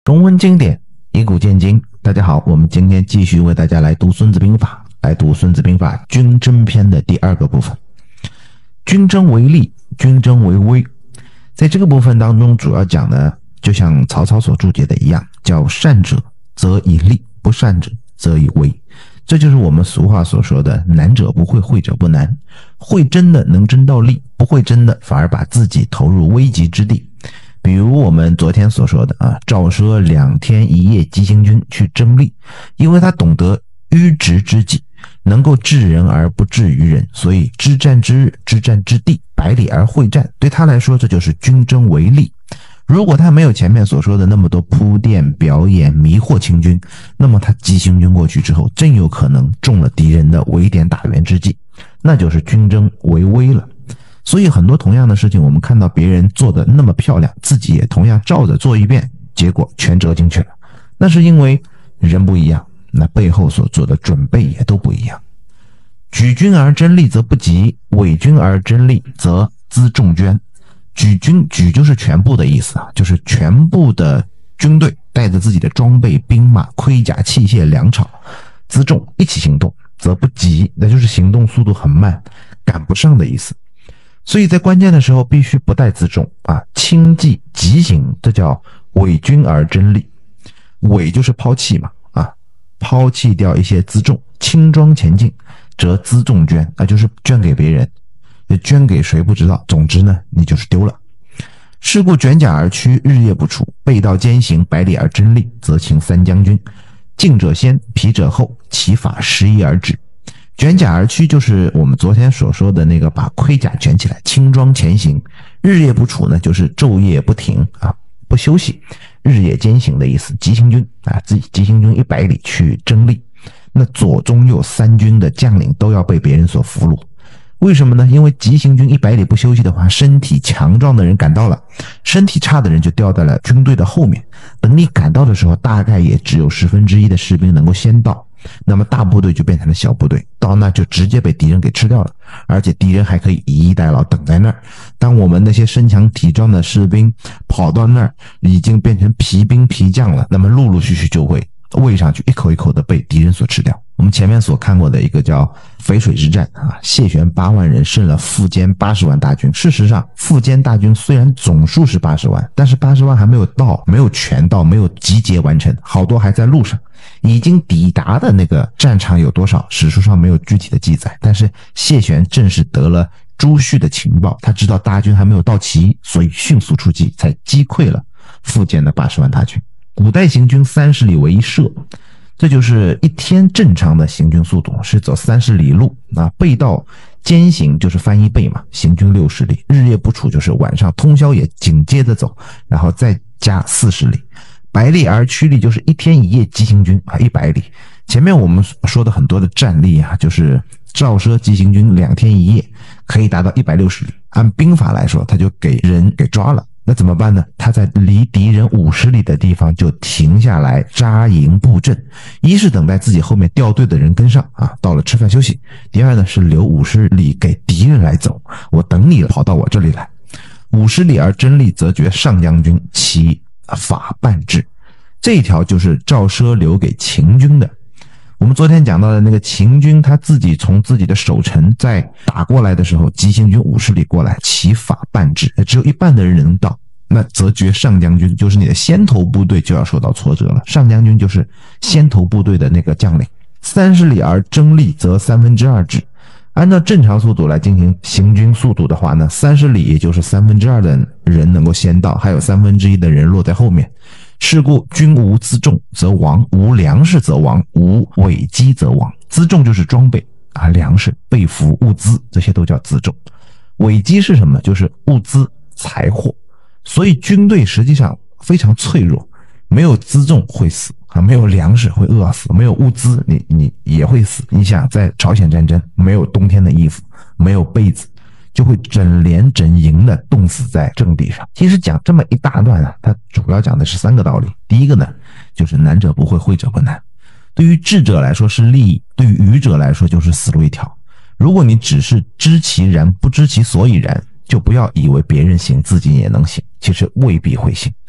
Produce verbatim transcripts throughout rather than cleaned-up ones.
中文经典，以古鉴今。大家好，我们今天继续为大家来读《孙子兵法》，来读《孙子兵法》军争篇的第二个部分。军争为利，军争为威。在这个部分当中，主要讲呢，就像曹操所注解的一样，叫善者则以利，不善者则以威。这就是我们俗话所说的难者不会，会者不难。会真的能争到利，不会真的反而把自己投入危急之地。比如我们昨天所说的啊，赵奢两天一夜急行军去争利，因为他懂得迂直之计，能够治人而不治于人，所以知战之日，知战之地，百里而会战，对他来说这就是军争为利。如果他没有前面所说的那么多铺垫、表演、迷惑清军，那么他急行军过去之后，真有可能中了敌人的围点打援之计，那就是军争为威了。所以很多同样的事情，我们看到别人做的那么漂亮，自己也同样照着做一遍，结果全折进去了。那是因为人不一样，那背后所做的准备也都不一样。举军而争利则不及，伪军而争利则辎重捐。举军，举就是全部的意思啊，就是全部的军队带着自己的装备、兵马、盔甲、器械、粮草、辎重一起行动，则不及，那就是行动速度很慢，赶不上的意思。所以在关键的时候必须不带辎重啊，轻骑急行，这叫伪军而争利。伪就是抛弃嘛啊，抛弃掉一些辎重，轻装前进，则辎重捐啊，就是捐给别人，捐给谁不知道，总之呢，你就是丢了。是故卷甲而趋，日夜不处，背道兼行，百里而争利，则请三将军，进者先，疲者后，其法十一而止。卷甲而趋就是我们昨天所说的那个把盔甲卷起来，轻装前行。日夜不处呢，就是昼夜不停啊，不休息，日夜兼行的意思。急行军啊，自己急行军一百里去争利，那左中右三军的将领都要被别人所俘虏。为什么呢？因为急行军一百里不休息的话，身体强壮的人赶到了，身体差的人就掉在了军队的后面。等你赶到的时候，大概也只有十分之一的士兵能够先到，那么大部队就变成了小部队，到那就直接被敌人给吃掉了，而且敌人还可以以逸待劳，等在那儿。当我们那些身强体壮的士兵跑到那儿，已经变成皮兵皮将了，那么陆陆续续就会喂上去，一口一口的被敌人所吃掉。我们前面所看过的一个叫淝水之战啊，谢玄八万人胜了苻坚八十万大军。事实上，苻坚大军虽然总数是八十万，但是八十万还没有到，没有全到，没有集结完成，好多还在路上。已经抵达的那个战场有多少，史书上没有具体的记载，但是谢玄正是得了朱旭的情报，他知道大军还没有到齐，所以迅速出击，才击溃了苻坚的八十万大军。古代行军三十里为一射，这就是一天正常的行军速度是走三十里路啊，背道兼行就是翻一倍嘛，行军六十里，日夜不处就是晚上通宵也紧接着走，然后再加四十里。百里而趋利就是一天一夜急行军啊，一百里。前面我们说的很多的战例啊，就是赵奢急行军两天一夜可以达到一百六十里，按兵法来说，他就给人给抓了。那怎么办呢？他在离敌人五十里的地方就停下来扎营布阵，一是等待自己后面掉队的人跟上啊，到了吃饭休息；第二呢是留五十里给敌人来走，我等你跑到我这里来。五十里而争利，则绝上将军，其法办之。这一条就是赵奢留给秦军的。我们昨天讲到的那个秦军，他自己从自己的守城在打过来的时候，急行军五十里过来，其法办之，只有一半的人能到，那则绝上将军，就是你的先头部队就要受到挫折了。上将军就是先头部队的那个将领。三十里而争利，则三分之二止。按照正常速度来进行行军速度的话呢，三十里也就是三分之二的人能够先到，还有三分之一的人落在后面。是故军无辎重则亡，无粮食则亡，无伪机则亡。辎重就是装备啊，粮食、被服、物资，这些都叫辎重。伪机是什么？就是物资、财货。所以军队实际上非常脆弱，没有辎重会死啊，没有粮食会饿死，没有物资你你也会死。你想在朝鲜战争，没有冬天的衣服，没有被子，就会整连整营的冻死在阵地上。其实讲这么一大段啊，它主要讲的是三个道理。第一个呢，就是难者不会，会者不难。对于智者来说是利益，对于愚者来说就是死路一条。如果你只是知其然，不知其所以然，就不要以为别人行，自己也能行，其实未必会行。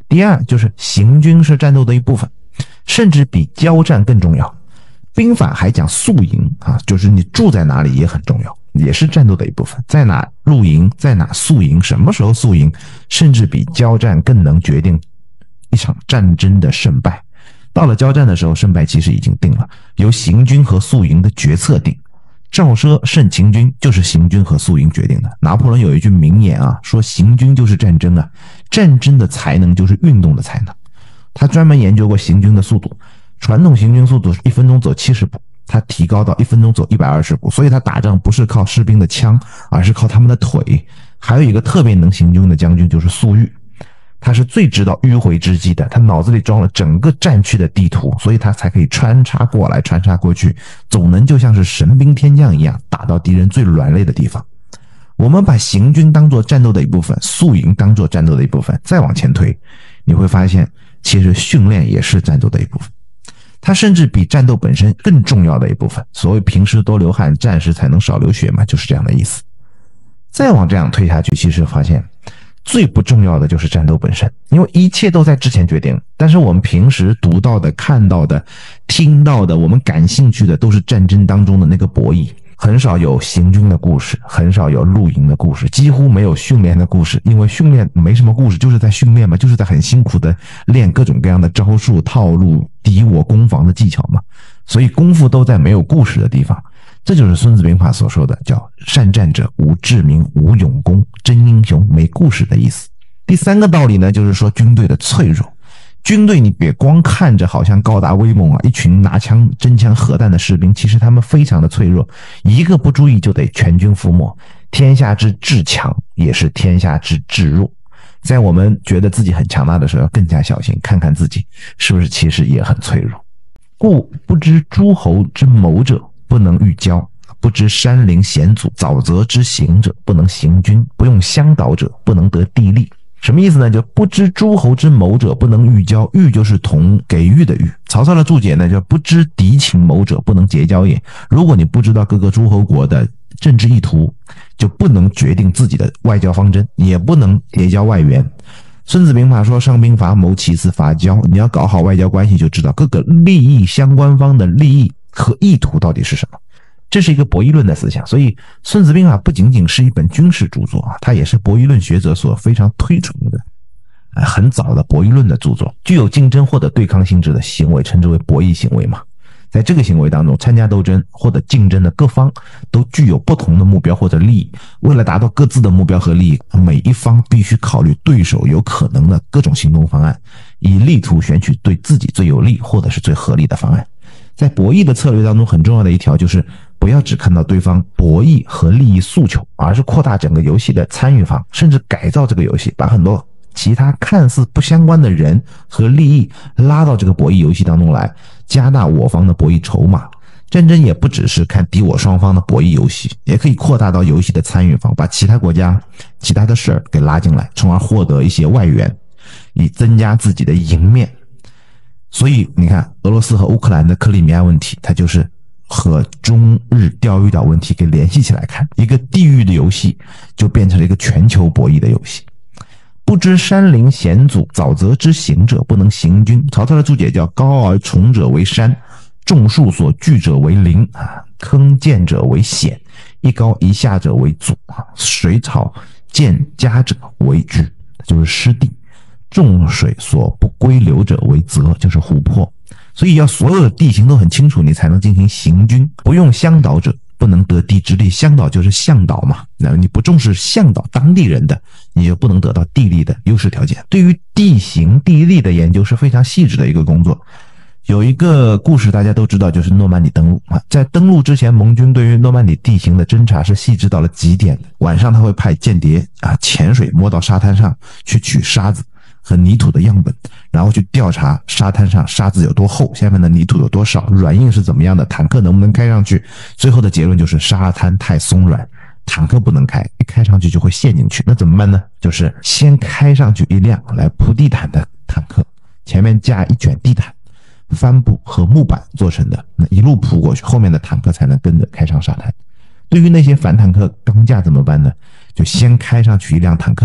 第二就是行军是战斗的一部分，甚至比交战更重要。兵法还讲宿营啊，就是你住在哪里也很重要，也是战斗的一部分。在哪露营，在哪宿营，什么时候宿营，甚至比交战更能决定一场战争的胜败。到了交战的时候，胜败其实已经定了，由行军和宿营的决策定。赵奢胜秦军就是行军和宿营决定的。拿破仑有一句名言啊，说行军就是战争啊，战争的才能就是运动的才能。他专门研究过行军的速度，传统行军速度是一分钟走七十步，他提高到一分钟走一百二十步，所以他打仗不是靠士兵的枪，而是靠他们的腿。还有一个特别能行军的将军就是粟裕，他是最知道迂回之计的，他脑子里装了整个战区的地图，所以他才可以穿插过来穿插过去，总能就像是神兵天将一样打到敌人最软肋的地方。我们把行军当作战斗的一部分，宿营当作战斗的一部分，再往前推，你会发现其实训练也是战斗的一部分，它甚至比战斗本身更重要的一部分。所谓平时多流汗，战时才能少流血嘛，就是这样的意思。再往这样推下去，其实发现最不重要的就是战斗本身，因为一切都在之前决定。但是我们平时读到的、看到的、听到的，我们感兴趣的都是战争当中的那个博弈，很少有行军的故事，很少有露营的故事，几乎没有训练的故事。因为训练没什么故事，就是在训练嘛，就是在很辛苦的练各种各样的招数、套路、敌我攻防的技巧嘛。所以功夫都在没有故事的地方。这就是孙子兵法所说的叫善战者无智名无勇功，真英雄没故事的意思。第三个道理呢，就是说军队的脆弱。军队你别光看着好像高大威猛啊，一群拿枪真枪核弹的士兵，其实他们非常的脆弱，一个不注意就得全军覆没。天下之至强也是天下之至弱，在我们觉得自己很强大的时候要更加小心，看看自己是不是其实也很脆弱。故不知诸侯之谋者不能御交，不知山陵险阻沼泽之行者不能行军，不用向导者不能得地利。什么意思呢？就不知诸侯之谋者不能御交，御就是同给予的御。曹操的注解呢，就不知敌情谋者不能结交也。如果你不知道各个诸侯国的政治意图，就不能决定自己的外交方针，也不能结交外援。孙子兵法说上兵伐谋，其次伐交，你要搞好外交关系，就知道各个利益相关方的利益和意图到底是什么。这是一个博弈论的思想，所以孙子兵法不仅仅是一本军事著作啊，它也是博弈论学者所非常推崇的很早的博弈论的著作。具有竞争或者对抗性质的行为称之为博弈行为嘛。在这个行为当中，参加斗争或者竞争的各方都具有不同的目标或者利益，为了达到各自的目标和利益，每一方必须考虑对手有可能的各种行动方案，以力图选取对自己最有利或者是最合理的方案。在博弈的策略当中，很重要的一条就是不要只看到对方博弈和利益诉求，而是扩大整个游戏的参与方，甚至改造这个游戏，把很多其他看似不相关的人和利益拉到这个博弈游戏当中来，加大我方的博弈筹码。战争也不只是看敌我双方的博弈游戏，也可以扩大到游戏的参与方，把其他国家其他的事儿给拉进来，从而获得一些外援，以增加自己的赢面。所以你看俄罗斯和乌克兰的克里米亚问题，它就是和中日钓鱼岛问题给联系起来看，一个地域的游戏就变成了一个全球博弈的游戏。不知山陵险阻，沼泽之行者不能行军。曹操的注解叫高而重者为山，众树所聚者为陵，坑涧者为险，一高一下者为阻，水草涧夹者为居，就是湿地。众水所不归流者为泽，就是湖泊。所以要所有的地形都很清楚，你才能进行行军。不用向导者不能得地之利，向导就是向导嘛，那你不重视向导当地人的，你就不能得到地利的优势条件。对于地形地利的研究是非常细致的一个工作。有一个故事大家都知道，就是诺曼底登陆啊。在登陆之前，盟军对于诺曼底地形的侦察是细致到了极点的。晚上他会派间谍啊潜水摸到沙滩上去取沙子和泥土的样本，然后去调查沙滩上沙子有多厚，下面的泥土有多少，软硬是怎么样的，坦克能不能开上去。最后的结论就是沙滩太松软，坦克不能开，一开上去就会陷进去。那怎么办呢？就是先开上去一辆来铺地毯的坦克，前面架一卷地毯，帆布和木板做成的，那一路铺过去，后面的坦克才能跟着开上沙滩。对于那些反坦克钢架怎么办呢？就先开上去一辆坦克，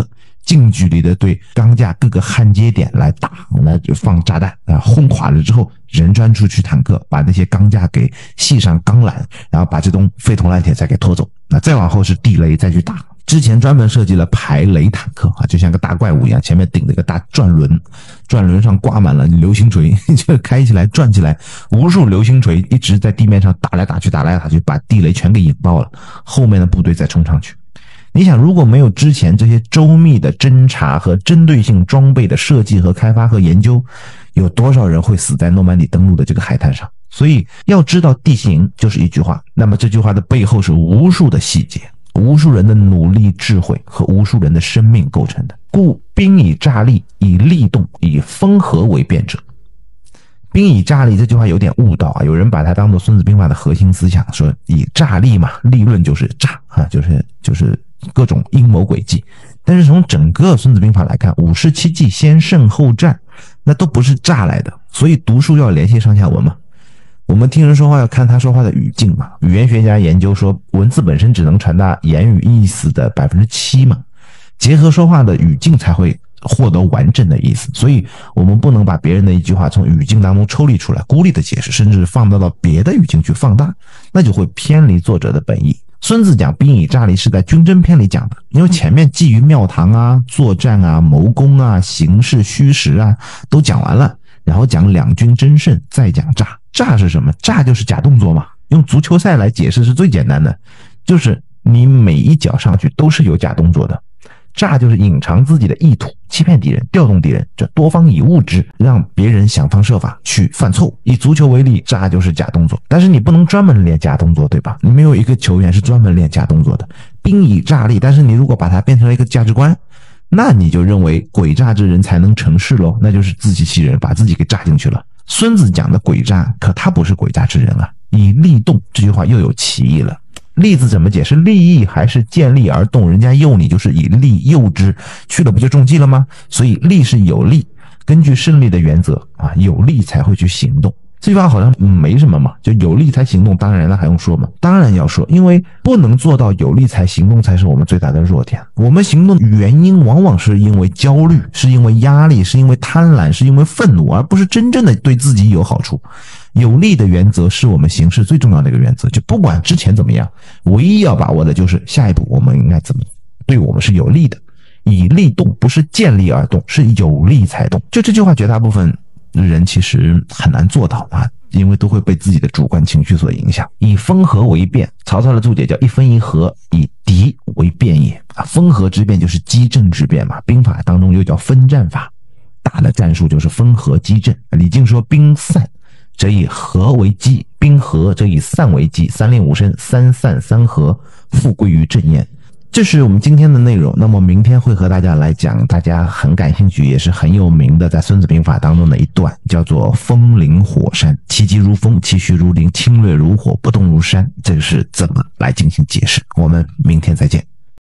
近距离的对钢架各个焊接点来打，那就放炸弹啊，轰垮了之后，人钻出去坦克，把那些钢架给系上钢缆，然后把这东废铜烂铁再给拖走。那再往后是地雷再去打。之前专门设计了排雷坦克啊，就像个大怪物一样，前面顶着个大转轮，转轮上挂满了流星锤，就开起来转起来，无数流星锤一直在地面上打来打去打来打去，把地雷全给引爆了，后面的部队再冲上去。你想，如果没有之前这些周密的侦察和针对性装备的设计和开发和研究，有多少人会死在诺曼底登陆的这个海滩上？所以要知道地形就是一句话，那么这句话的背后是无数的细节，无数人的努力智慧和无数人的生命构成的。故兵以诈立，以利动，以风和为变者。兵以诈立这句话有点误导啊，有人把它当作孙子兵法的核心思想，说以诈立嘛，立论就是诈啊，就是就是各种阴谋诡计。但是从整个孙子兵法来看，五十七计先胜后战，那都不是诈来的。所以读书要联系上下文嘛，我们听人说话要看他说话的语境嘛。语言学家研究说，文字本身只能传达言语意思的 百分之七 嘛，结合说话的语境才会获得完整的意思。所以我们不能把别人的一句话从语境当中抽离出来，孤立的解释，甚至放大到别的语境去放大，那就会偏离作者的本意。孙子讲兵以诈立是在军争篇里讲的，因为前面基于庙堂啊、作战啊、谋攻啊、形势虚实啊都讲完了，然后讲两军争胜，再讲诈。诈是什么？诈就是假动作嘛，用足球赛来解释是最简单的，就是你每一脚上去都是有假动作的。诈就是隐藏自己的意图，欺骗敌人，调动敌人，这多方以物之，让别人想方设法去犯错。以足球为例，诈就是假动作，但是你不能专门练假动作，对吧？你没有一个球员是专门练假动作的。兵以诈立，但是你如果把它变成了一个价值观，那你就认为诡诈之人才能成事咯，那就是自欺欺人，把自己给诈进去了。孙子讲的诡诈，可他不是诡诈之人啊。以利动这句话又有歧义了。利字怎么解释？利益还是见利而动？人家诱你就是以利诱之，去了不就中计了吗？所以利是有利，根据胜利的原则啊，有利才会去行动。这句话好像没什么嘛，就有利才行动，当然了还用说吗？当然要说，因为不能做到有利才行动才是我们最大的弱点。我们行动的原因往往是因为焦虑，是因为压力，是因为贪婪，是因为愤怒，而不是真正的对自己有好处。有利的原则是我们行事最重要的一个原则，就不管之前怎么样，唯一要把握的就是下一步我们应该怎么对我们是有利的。以利动，不是见利而动，是有利才动。就这句话绝大部分人其实很难做到啊，因为都会被自己的主观情绪所影响。以风和为变，曹操的注解叫一分一合，以敌为变也啊。风和之变就是击阵之变嘛，兵法当中又叫分战法，打的战术就是分合击阵。李靖说兵散则以合为击，兵合则以散为击，三令五申，三散三合，复归于阵焉。这是我们今天的内容。那么明天会和大家来讲大家很感兴趣也是很有名的在孙子兵法当中的一段，叫做风林火山，其疾如风，其徐如林，侵略如火，不动如山。这个是怎么来进行解释？我们明天再见。